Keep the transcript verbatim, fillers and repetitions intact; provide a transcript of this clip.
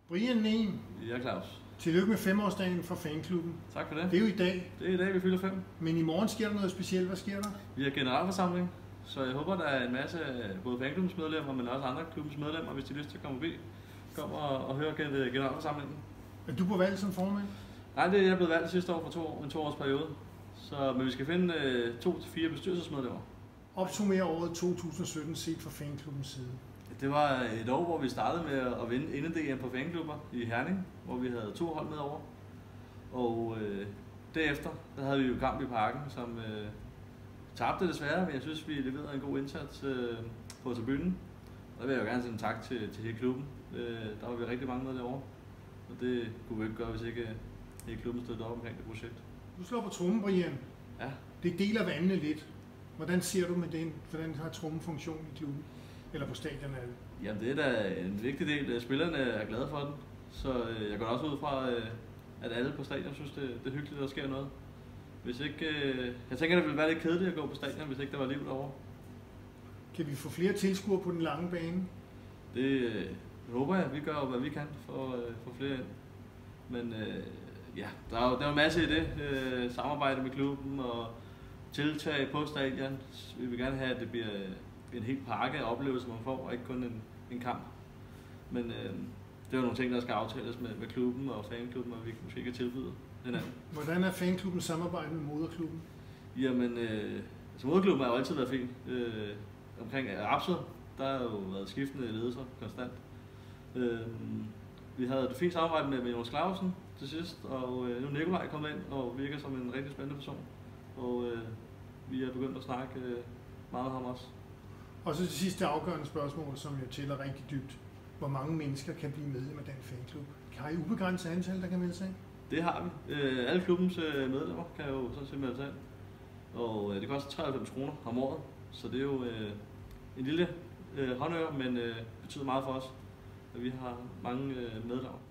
Brian Nehm. Ja, Claus. Tillykke med femårsdagen for fanklubben. Tak for det. Det er jo i dag. Det er i dag, vi fylder fem. Men i morgen sker der noget specielt. Hvad sker der? Vi har generalforsamling, så jeg håber, der er en masse både fanklubbens medlemmer, men også andre klubbens medlemmer, hvis de har lyst til at komme forbi. Kom og, og høre generalforsamlingen. Er du på valg som formand? Nej, det er jeg blevet valgt sidste år for to år, en to års periode. Så, men vi skal finde øh, to til fire bestyrelsesmedlemmer. Opsummer året to tusind sytten set fra fanklubbens side. Det var et år, hvor vi startede med at vinde N D M på fanklubber i Herning, hvor vi havde to hold med over. Og øh, derefter der havde vi jo kamp i Parken, som øh, tabte desværre, men jeg synes, vi leverede en god indsats øh, på tribunen. Og der vil jeg jo gerne sende tak til, til hele klubben. Øh, der var vi rigtig mange med derovre, og det kunne vi ikke gøre, hvis ikke hele klubben stod op omkring det projekt. Du slår på trommen, Brian. Ja. Det deler vandene lidt. Hvordan ser du med den? Hvordan har trommen funktion i klubben? Eller på stadion er det? Jamen det er da en vigtig del. Spillerne er glade for den, så jeg går også ud fra, at alle på stadion synes, det, det er hyggeligt, at der sker noget. Hvis ikke, jeg tænker, det ville være lidt kedeligt at gå på stadion, hvis ikke der var liv derovre. Kan vi få flere tilskuere på den lange bane? Det håber jeg. Vi gør jo, hvad vi kan for at få flere ind. Men ja, der er jo, der er jo masser i det. Samarbejde med klubben og tiltag på stadion. Vi vil gerne have, at det bliver en helt pakke af oplevelser, man får, og ikke kun en, en kamp. Men øh, det er jo nogle ting, der skal aftales med, med klubben og fanklubben, og vi måske kan tilbyde hinanden. Hvordan er fanklubben samarbejde med moderklubben? Jamen, øh, altså moderklubben har jo altid været fin. Øh, omkring Rapsød, der har jo været skiftende ledelser konstant. Øh, vi havde et fint samarbejde med, med Jonas Clausen til sidst, og øh, nu er Nikolaj kommet ind og virker som en rigtig spændende person. Og øh, vi er begyndt at snakke øh, meget med ham også. Og så det sidste afgørende spørgsmål, som jo tæller rigtig dybt. Hvor mange mennesker kan blive medlem af den fanklub? Har I ubegrænset antal, der kan melde sig ind? Det har vi. Øh, alle klubbens øh, medlemmer kan jo sådan set melde sig ind. Og øh, det koster treoghalvfems kroner om året. Så det er jo øh, en lille øh, håndør, men øh, betyder meget for os, at vi har mange øh, medlemmer.